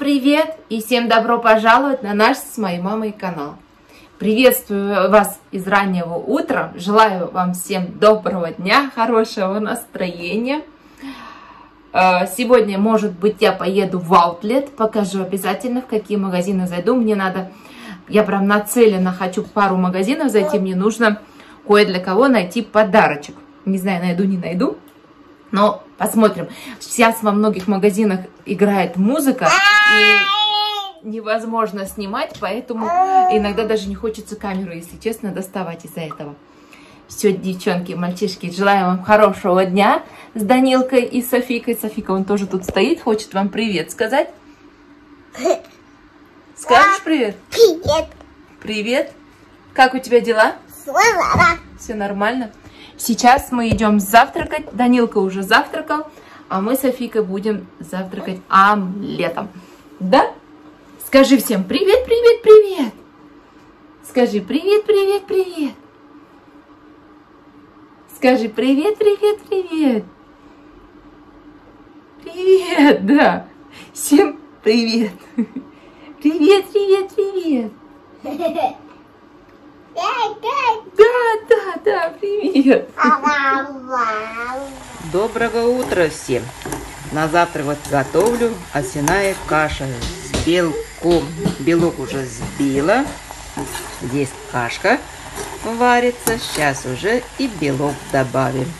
привет и всем добро пожаловать на наш с моей мамой канал. Приветствую вас из раннего утра, желаю вам всем доброго дня, хорошего настроения. Сегодня, может быть, я поеду в аутлет, покажу обязательно, в какие магазины зайду. Мне надо, я прям нацелена, хочу в пару магазинов зайти, мне нужно кое для кого найти подарочек. Не знаю, найду, не найду. Но посмотрим. Сейчас во многих магазинах играет музыка, и невозможно снимать, поэтому иногда даже не хочется камеру, если честно, доставать из-за этого. Все, девчонки, мальчишки, желаю вам хорошего дня с Данилкой и Софикой. Софика, он тоже тут стоит, хочет вам привет сказать. Скажешь привет? Привет. Привет. Как у тебя дела? Все нормально. Сейчас мы идем завтракать. Данилка уже завтракал, а мы с Софикой будем завтракать омлетом. Да? Скажи всем привет, привет, привет. Скажи привет, привет, привет. Скажи привет, привет, привет. Привет, да. Всем привет. Привет, привет, привет. Да, привет. Доброго утра всем. На завтрак вот готовлю овсяная каша с белком. Белок уже сбила. Здесь кашка варится. Сейчас уже и белок добавим.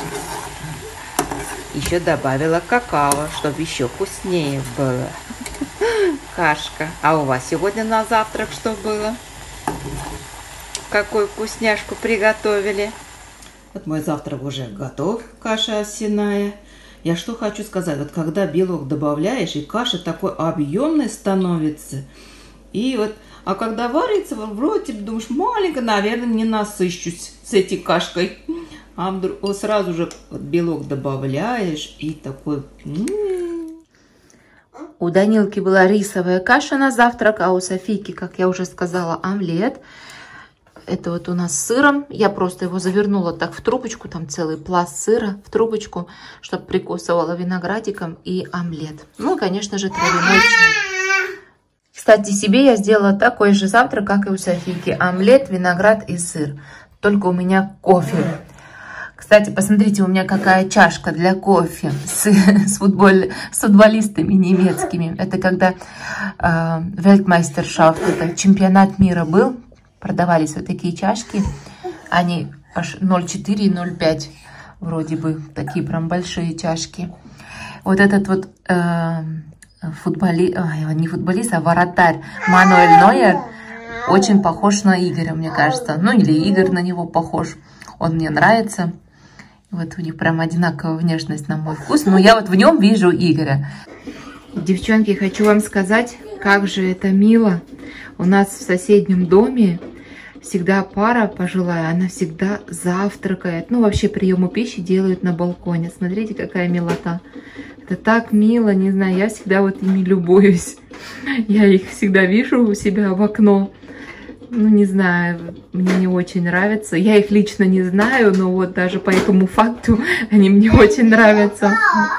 Еще добавила какао, чтобы еще вкуснее было. Кашка. А у вас сегодня на завтрак что было? Какую вкусняшку приготовили? Вот мой завтрак уже готов, каша овсяная. Я что хочу сказать, вот когда белок добавляешь, и каша такой объемной становится, и вот, а когда варится, вроде думаешь, маленько, наверное, не насыщусь с этой кашкой. А вдруг вот сразу же вот белок добавляешь, и такой... У Данилки была рисовая каша на завтрак, а у Софийки, как я уже сказала, омлет. Это вот у нас с сыром. Я просто его завернула так в трубочку, там целый пласт сыра в трубочку, чтобы прикусывала виноградиком, и омлет. Ну, конечно же, травяной чай. Кстати, себе я сделала такой же завтрак, как и у Софийки. Омлет, виноград и сыр. Только у меня кофе. Кстати, посмотрите, у меня какая чашка для кофе с футболистами немецкими. Это когда Weltmeisterschaft, это чемпионат мира был. Продавались вот такие чашки. Они аж 0,4 и 0,5 вроде бы. Такие прям большие чашки. Вот этот вот не футболист, а вратарь Мануэль Нойер очень похож на Игоря, мне кажется. Ну или Игорь на него похож. Он мне нравится. Вот у них прям одинаковая внешность на мой вкус. Но я вот в нем вижу Игоря. Девчонки, хочу вам сказать, как же это мило. У нас в соседнем доме всегда пара пожилая, она всегда завтракает. Ну, вообще приемы пищи делают на балконе. Смотрите, какая милота. Это так мило, не знаю, я всегда вот ими любуюсь. Я их всегда вижу у себя в окно. Ну, не знаю, мне не очень нравится. Я их лично не знаю, но вот даже по этому факту они мне очень нравятся.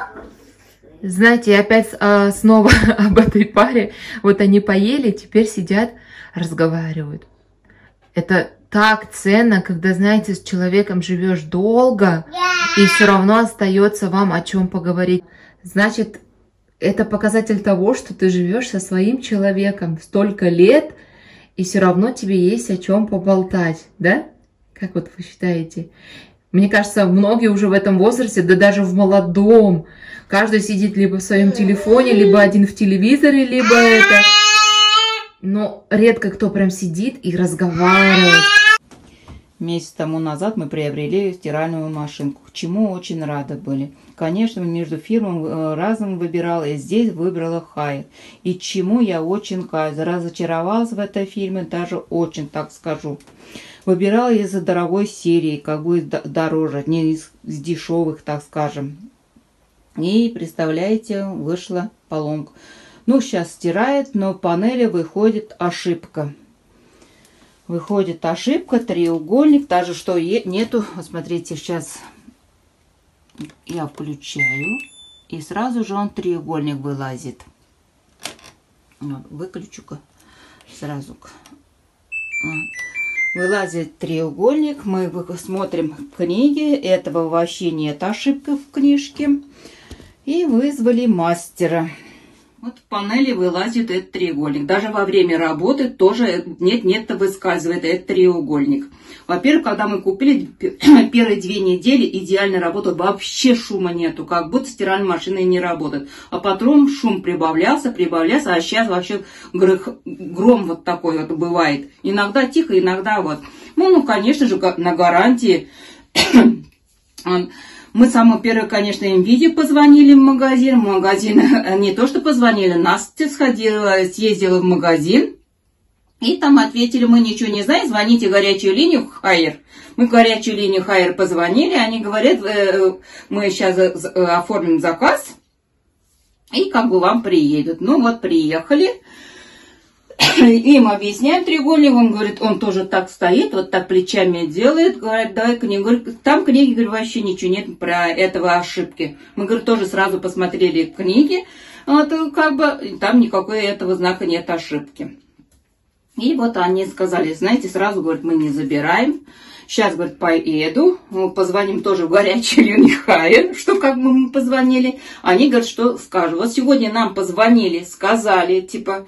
Знаете, опять снова об этой паре. Вот они поели, теперь сидят, разговаривают. Это так ценно, когда, знаете, с человеком живешь долго, и все равно остается вам о чем поговорить. Значит, это показатель того, что ты живешь со своим человеком столько лет, и все равно тебе есть о чем поболтать, да? Как вот вы считаете? Мне кажется, многие уже в этом возрасте, да даже в молодом, каждый сидит либо в своем телефоне, либо один в телевизоре, либо это... Но редко кто прям сидит и разговаривает. Месяц тому назад мы приобрели стиральную машинку, к чему очень рады были. Конечно, между фирмами разным выбирала, и здесь выбрала Хайер. И чему я очень разочаровалась в этой фирме, даже очень, так скажу. Выбирала из-за дорогой серии, как будет дороже, не из дешевых, так скажем. И, представляете, вышла поломка. Ну, сейчас стирает, но в панели выходит ошибка. Выходит ошибка, треугольник, даже что нету. Вот смотрите, сейчас я включаю, и сразу же он треугольник вылазит. Выключу-ка сразу. Вылазит треугольник, мы смотрим книги, этого вообще нет ошибки в книжке. И вызвали мастера. Вот в панели вылазит этот треугольник. Даже во время работы тоже нет-нет-то выскальзывает этот треугольник. Во-первых, когда мы купили, первые 2 недели идеально работал, вообще шума нету, как будто стиральная машина и не работает. А потом шум прибавлялся, а сейчас вообще гром вот такой вот бывает. Иногда тихо, иногда вот. Ну, конечно же, на гарантии. Мы самое первое, конечно, МВидео позвонили в магазин. Не то, что позвонили, Настя съездила в магазин. И там ответили, мы ничего не знаем, звоните в горячую линию Хайер. Мы в горячую линию Хайер позвонили, они говорят, мы сейчас оформим заказ, и как бы вам приедут. Ну вот, приехали. Им объясняем треугольник, он говорит, он тоже так стоит, вот так плечами делает, говорит, давай книгу. Говорит, там книги, говорит, вообще ничего нет про этого ошибки. Мы, говорит, тоже сразу посмотрели книги, вот, как бы там никакой этого знака нет ошибки. И вот они сказали, знаете, сразу, говорит, мы не забираем. Сейчас, говорит, поеду, позвоним тоже в горячую линию Хайер, что как бы мы позвонили. Они говорят, что скажут. Вот сегодня нам позвонили, сказали, типа,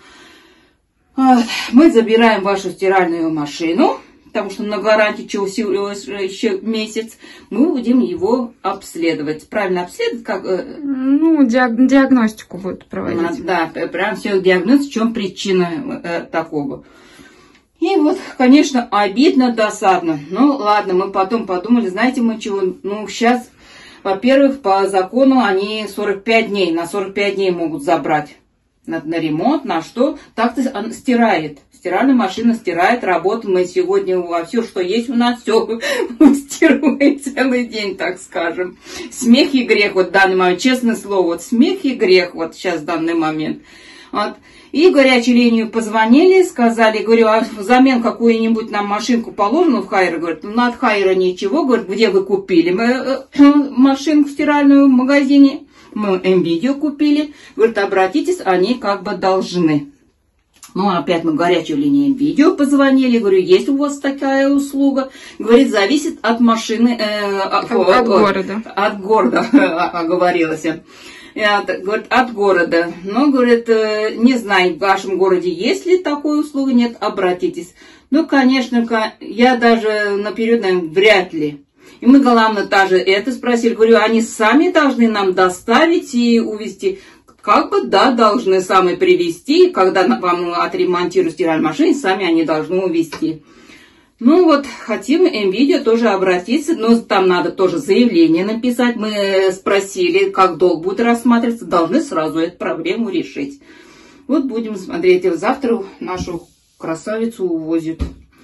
мы забираем вашу стиральную машину, потому что на гарантии еще месяц, мы будем его обследовать. Правильно обследовать? Как, ну, диагностику будут проводить. Да, прям все диагноз, в чем причина такого. И вот, конечно, обидно, досадно. Ну, ладно, мы потом подумали, знаете, мы чего, ну, сейчас, во-первых, по закону они 45 дней, на 45 дней могут забрать на ремонт, на что, так-то он стирает. Стиральная машина стирает, работу мы сегодня во все, что есть у нас, все стируем целый день, так скажем. Смех и грех, вот в данный момент, честное слово, вот смех и грех, вот сейчас в данный момент. Вот. И в горячую линию позвонили, сказали, говорю, а взамен какую-нибудь нам машинку положено в Хайер? Говорят, ну от Хайера ничего, говорят, где вы купили? Мы машинку стиральную в магазине, мы МВидео купили, говорят, обратитесь, они как бы должны. Ну, опять мы в горячую линию МВидео позвонили, говорю, есть у вас такая услуга? Говорит, зависит от машины, от города. От города, оговорилась. Говорит, от города. Но, говорит, не знаю, в вашем городе есть ли такой услуга, нет, обратитесь. Ну, конечно, я даже наперед, наверное, вряд ли. И мы, главное, даже это спросили, говорю, они сами должны нам доставить и увезти. Как бы, да, должны сами привезти, когда вам отремонтируют стиральную машину, сами они должны увезти. Ну вот, хотим МВидео тоже обратиться, но там надо тоже заявление написать. Мы спросили, как долг будет рассматриваться, должны сразу эту проблему решить. Вот будем смотреть, завтра нашу красавицу увозят.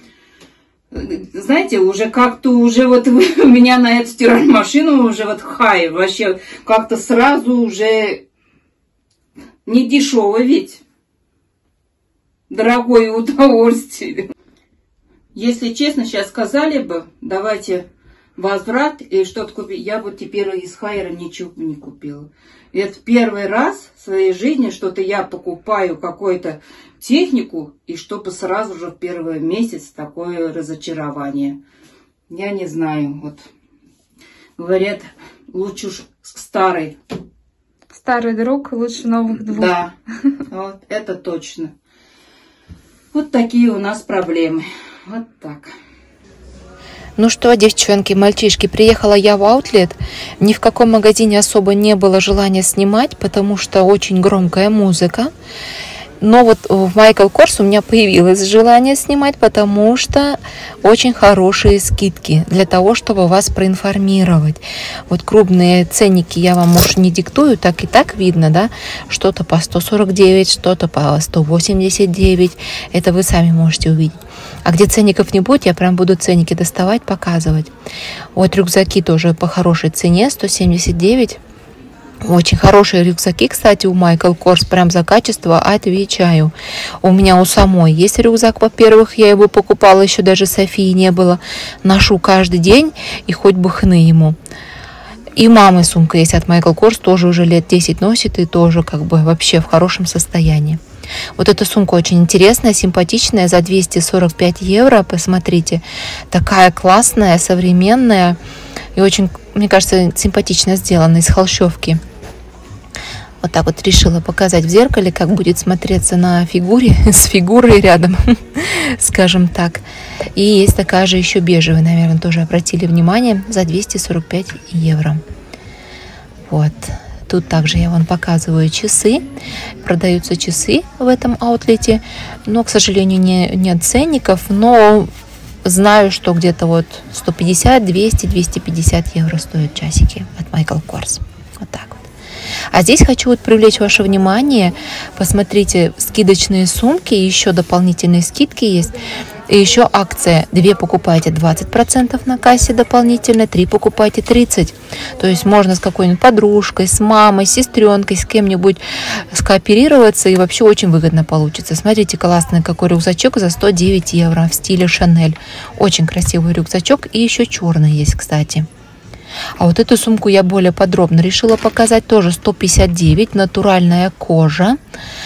Знаете, уже как-то уже вот у меня на эту стиральную машину уже вот хай, вообще как-то сразу уже не дешево ведь. Дорогое удовольствие. Если честно, сейчас сказали бы, давайте возврат и что-то купить, я бы теперь из Хайера ничего не купила. Это первый раз в своей жизни что-то я покупаю какую-то технику, и чтобы сразу же в первый месяц такое разочарование. Я не знаю, вот говорят, лучше уж старый. Старый друг лучше новых двух. Да, вот это точно. Вот такие у нас проблемы. Вот так. Ну что, девчонки, мальчишки, приехала я в аутлет. Ни в каком магазине особо не было желания снимать, потому что очень громкая музыка. Но вот в Michael Kors у меня появилось желание снимать, потому что очень хорошие скидки для того, чтобы вас проинформировать. Вот крупные ценники я вам, может, не диктую, так и так видно, да? Что-то по 149, что-то по 189. Это вы сами можете увидеть. А где ценников не будет, я прям буду ценники доставать, показывать. Вот рюкзаки тоже по хорошей цене, 179. Очень хорошие рюкзаки, кстати, у Michael Kors, прям за качество отвечаю. У меня у самой есть рюкзак, во-первых, я его покупала, еще даже Софии не было. Ношу каждый день, и хоть бы хны ему. И мамы сумка есть от Michael Kors, тоже уже лет 10 носит и тоже как бы вообще в хорошем состоянии. Вот эта сумка очень интересная, симпатичная, за 245 евро, посмотрите. Такая классная, современная и очень, мне кажется, симпатично сделана, из холщовки. Вот так вот решила показать в зеркале, как будет смотреться на фигуре, с фигурой рядом, скажем так. И есть такая же еще бежевая, наверное, тоже обратили внимание, за 245 евро. Вот. Тут также я вам показываю часы. Продаются часы в этом аутлете. Но, к сожалению, нет ценников. Но знаю, что где-то вот 150, 200, 250 евро стоят часики от Michael Kors. Вот так вот. А здесь хочу вот привлечь ваше внимание. Посмотрите, скидочные сумки. Еще дополнительные скидки есть. И еще акция. 2 покупаете 20% на кассе дополнительно, 3 покупаете 30%. То есть можно с какой-нибудь подружкой, с мамой, с сестренкой, с кем-нибудь скооперироваться. И вообще очень выгодно получится. Смотрите, классный какой рюкзачок за 109 евро в стиле Шанель. Очень красивый рюкзачок. И еще черный есть, кстати. А вот эту сумку я более подробно решила показать. Тоже 159, натуральная кожа.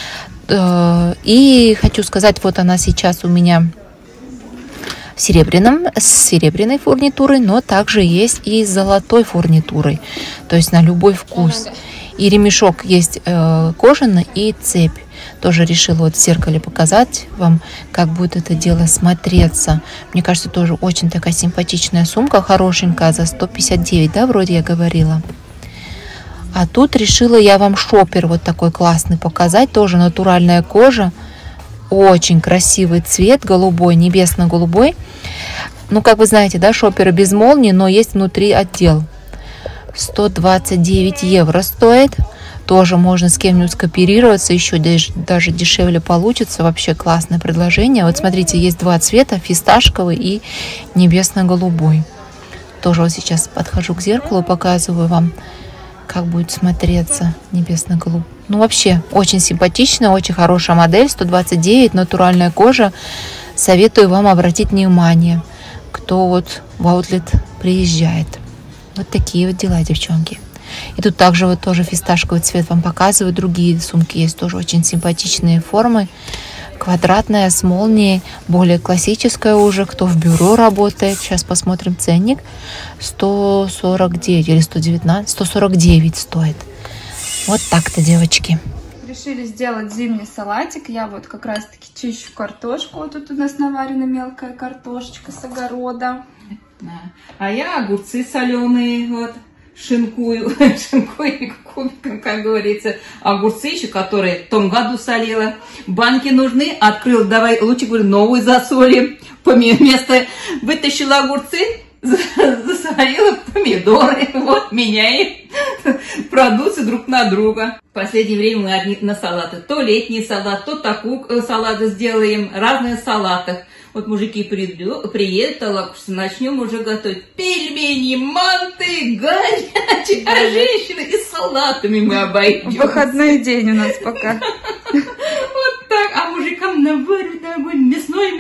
И хочу сказать, вот она сейчас у меня с серебряной фурнитурой, но также есть и с золотой фурнитурой. То есть на любой вкус. И ремешок есть кожаный и цепь. Тоже решила вот в зеркале показать вам, как будет это дело смотреться. Мне кажется, тоже очень такая симпатичная сумка, хорошенькая, за 159, да, вроде я говорила. А тут решила я вам шопер вот такой классный показать. Тоже натуральная кожа. Очень красивый цвет, голубой, небесно-голубой. Ну, как вы знаете, да, шоперы без молнии, но есть внутри отдел. 129 евро стоит. Тоже можно с кем-нибудь скооперироваться, еще даже дешевле получится. Вообще классное предложение. Вот смотрите, есть два цвета, фисташковый и небесно-голубой. Тоже вот сейчас подхожу к зеркалу, показываю вам, как будет смотреться небесно-голубой. Ну, вообще, очень симпатичная, очень хорошая модель, 129, натуральная кожа. Советую вам обратить внимание, кто вот в аутлет приезжает. Вот такие вот дела, девчонки. И тут также вот тоже фисташковый цвет вам показываю. Другие сумки есть тоже очень симпатичные формы. Квадратная с молнией, более классическая уже, кто в бюро работает. Сейчас посмотрим ценник. 149 или 119, 149 стоит. Вот так-то, девочки. Решили сделать зимний салатик. Я вот как раз-таки чищу картошку. Вот тут у нас наварена мелкая картошечка с огорода. А я огурцы соленые, вот, шинкую кубиком, как говорится. Огурцы еще, которые в том году солила. Банки нужны, открыл, давай, лучше, говорю, новую засолим. Вместо вытащила огурцы, засолила помидоры. Вот, меняем продукцию друг на друга. В последнее время мы одни на салаты. То летний салат, то такую салаты сделаем, разные салаты. Вот мужики приедут, начнем уже готовить пельмени, манты, горячие, а женщины и салатами мы обойдем. Выходной день у нас пока. Вот так, а мужикам наварят огонь, мясной.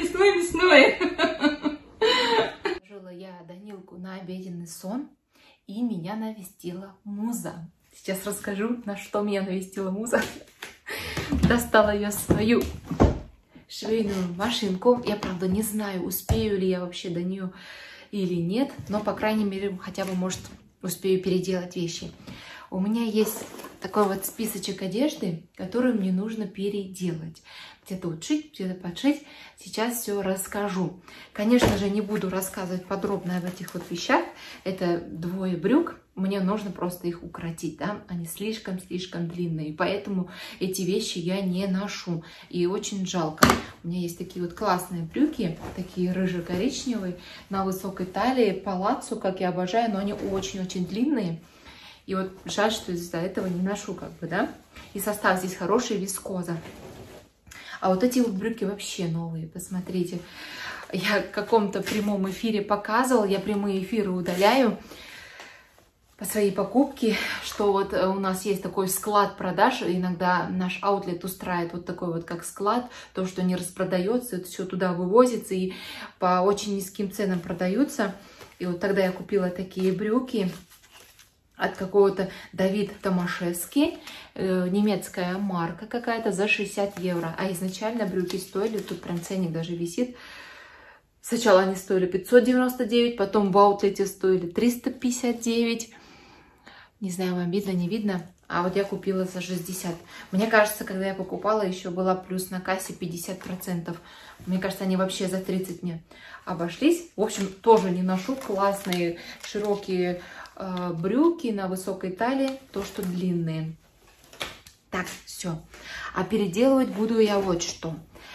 Положила я Данилку на обеденный сон, и меня навестила муза. Сейчас расскажу, на что меня навестила муза. Достала я свою швейную машинку. Я, правда, не знаю, успею ли я вообще до нее или нет, но, по крайней мере, хотя бы, может, успею переделать вещи. У меня есть такой вот списочек одежды, которую мне нужно переделать. Где-то утшить, где-то подшить. Сейчас все расскажу. Конечно же, не буду рассказывать подробно об этих вот вещах. Это двое брюк. Мне нужно просто их укоротить, да? Они слишком длинные. Поэтому эти вещи я не ношу. И очень жалко. У меня есть такие вот классные брюки, такие рыже-коричневые, на высокой талии, палаццо, как я обожаю, но они очень-очень длинные. И вот жаль, что из-за этого не ношу, как бы, да? И состав здесь хороший, вискоза. А вот эти вот брюки вообще новые, посмотрите. Я в каком-то прямом эфире показывала, я прямые эфиры удаляю по своей покупке, что вот у нас есть такой склад продаж, иногда наш аутлет устраивает вот такой вот как склад, то, что не распродается, это все туда вывозится и по очень низким ценам продаются. И вот тогда я купила такие брюки. от какого-то Давид Томашевский, немецкая марка какая-то, за 60 евро. А изначально брюки стоили, тут прям ценник даже висит. Сначала они стоили 599, потом в аутлете стоили 359. Не знаю, вам видно, не видно. А вот я купила за 60. Мне кажется, когда я покупала, еще была плюс на кассе 50%. Мне кажется, они вообще за 30 мне обошлись. В общем, тоже не ношу. Классные широкие брюки на высокой талии, то, что длинные. Так, все. А переделывать буду я вот что.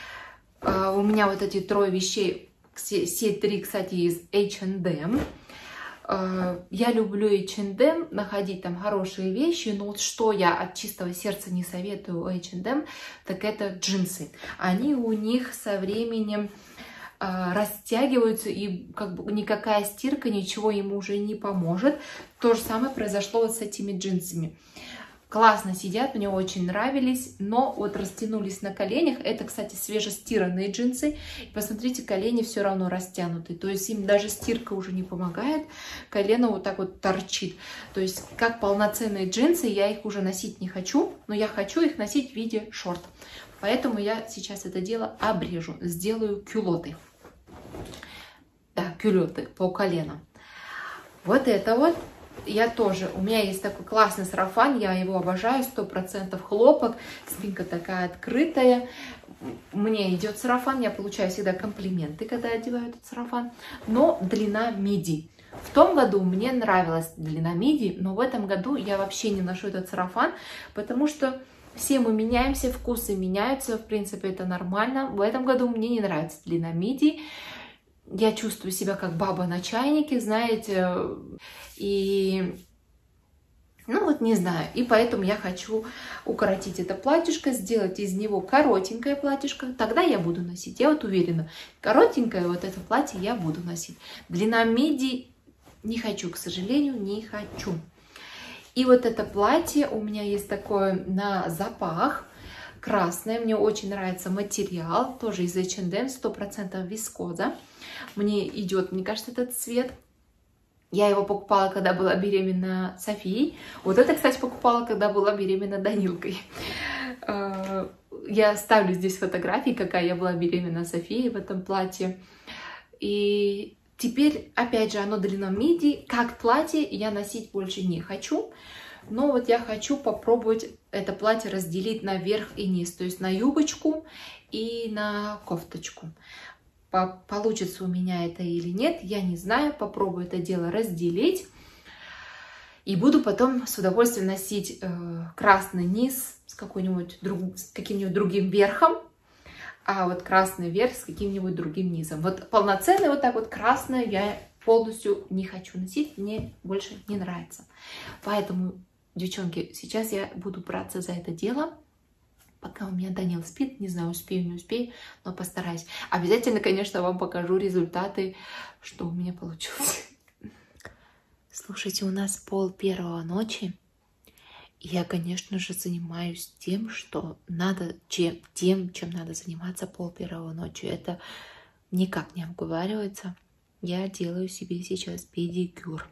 У меня вот эти 3 вещей, все 3, кстати, из H&M. Я люблю H&M, находить там хорошие вещи, но вот что я от чистого сердца не советую H&M, так это джинсы. Они у них со временем растягиваются, и как бы никакая стирка, ничего им уже не поможет. То же самое произошло вот с этими джинсами. Классно сидят, мне очень нравились, но вот растянулись на коленях. Это, кстати, свежестиранные джинсы. И посмотрите, колени все равно растянуты. То есть им даже стирка уже не помогает. Колено вот так вот торчит. То есть как полноценные джинсы, я их уже носить не хочу, но я хочу их носить в виде шорт. Поэтому я сейчас это дело обрежу. Сделаю кюлоты. Да, кюлоты по колено. Вот это вот. Я тоже, у меня есть такой классный сарафан, я его обожаю, 100% хлопок, спинка такая открытая. Мне идет сарафан, я получаю всегда комплименты, когда одеваю этот сарафан, но длина миди. В том году мне нравилась длина миди, но в этом году я вообще не ношу этот сарафан, потому что все мы меняемся, вкусы меняются, в принципе это нормально. В этом году мне не нравится длина миди. Я чувствую себя как баба на чайнике, знаете, и, ну вот не знаю, и поэтому я хочу укоротить это платьишко, сделать из него коротенькое платьишко, тогда я буду носить, я вот уверена, коротенькое вот это платье я буду носить. Длина миди не хочу, к сожалению, не хочу. И вот это платье у меня есть такое на запах, красное, мне очень нравится материал, тоже из H&M, 100% вискоза. Мне идет, мне кажется, этот цвет. Я его покупала, когда была беременна Софией. Вот это, кстати, покупала, когда была беременна Данилкой. Я ставлю здесь фотографии, какая я была беременна Софией в этом платье. И теперь, опять же, оно длина миди. Как платье я носить больше не хочу. Но вот я хочу попробовать это платье разделить на верх и низ. То есть на юбочку и на кофточку. Получится у меня это или нет, я не знаю. Попробую это дело разделить. И буду потом с удовольствием носить красный низ с каким-нибудь другим верхом. А вот красный верх с каким-нибудь другим низом. Вот полноценный вот так вот красный я полностью не хочу носить. Мне больше не нравится. Поэтому, девчонки, сейчас я буду браться за это дело. Пока у меня Данил спит, не знаю, успею, не успею, но постараюсь. Обязательно, конечно, вам покажу результаты, что у меня получилось. Слушайте, у нас 1:30 ночи. Я, конечно же, занимаюсь тем, что надо, чем надо заниматься 1:30 ночи. Это никак не обговаривается. Я делаю себе сейчас педикюр.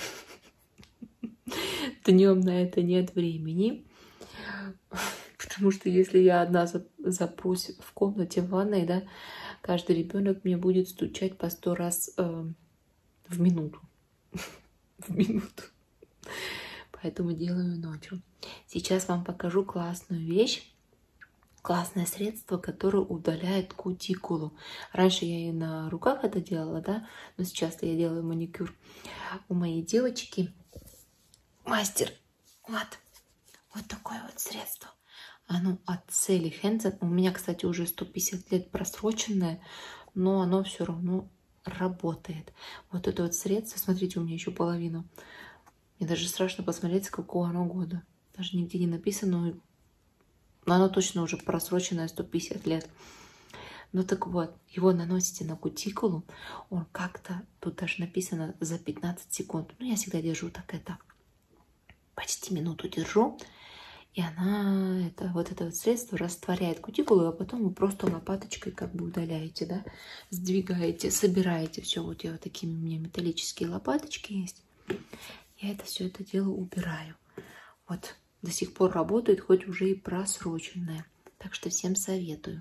Днем на это нет времени. Потому что если я одна запрусь в комнате в ванной, да, каждый ребенок мне будет стучать по 100 раз в минуту. В минуту. Поэтому делаю ночью. Сейчас вам покажу классную вещь. Классное средство, которое удаляет кутикулу. Раньше я и на руках это делала, да, но сейчас я делаю маникюр у моей девочки. Мастер. Вот такое вот средство. Оно от Сели Хенсен. У меня, кстати, уже 150 лет просроченное, но оно все равно работает. Вот это вот средство, смотрите, у меня еще половина. Мне даже страшно посмотреть, с какого оно года. Даже нигде не написано, но оно точно уже просроченное 150 лет. Ну так вот, его наносите на кутикулу, он как-то, тут даже написано за 15 секунд. Ну, я всегда держу так это, почти минуту держу. И она, вот это вот средство растворяет кутикулу, а потом вы просто лопаточкой как бы удаляете, да, сдвигаете, собираете все. Вот такими у меня металлические лопаточки есть. я все это дело убираю. Вот до сих пор работает, хоть уже и просроченная. Так что всем советую.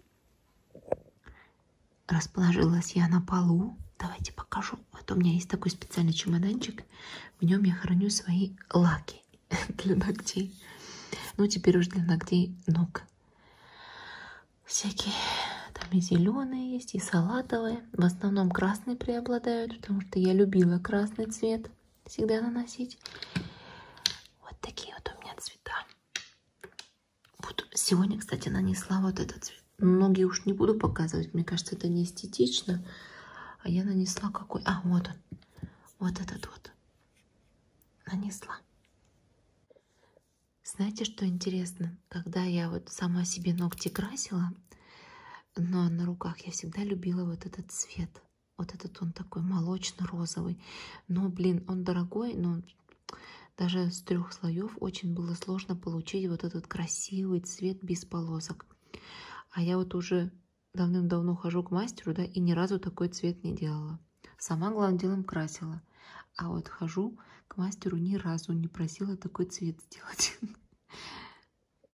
Расположилась я на полу. Давайте покажу. Вот у меня есть такой специальный чемоданчик. В нем я храню свои лаки для ногтей. Ну, теперь уже для ногтей ног. Всякие. Там и зеленые есть, и салатовые. В основном красные преобладают, потому что я любила красный цвет всегда наносить. Вот такие вот у меня цвета. Вот сегодня, кстати, нанесла вот этот цвет. Ноги уж не буду показывать, мне кажется, это не эстетично. А я нанесла какой... А, вот он. Вот этот вот. Нанесла. Знаете, что интересно? Когда я вот сама себе ногти красила, но на руках я всегда любила вот этот цвет. Вот этот он такой молочно-розовый. Но, блин, он дорогой, но даже с 3 слоев очень было сложно получить вот этот красивый цвет без полосок. А я вот уже давным-давно хожу к мастеру, да, и ни разу такой цвет не делала. Сама, главным делом, красила. А вот хожу к мастеру, ни разу не просила такой цвет сделать.